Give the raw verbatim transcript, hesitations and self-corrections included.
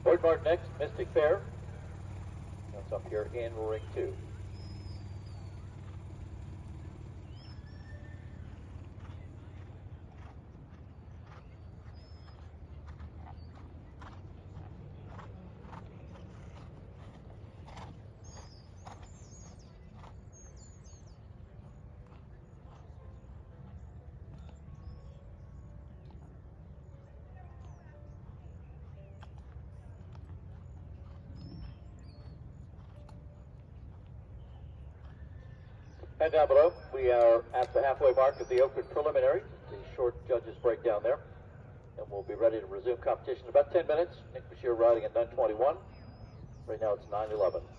Lloyd Martin next, Mystic Fair. That's up here in ring two. And down below, we are at the halfway mark of the open preliminaries. The short judges break down there. And we'll be ready to resume competition in about ten minutes. Nick Bashir riding at nine twenty-one. Right now it's nine eleven.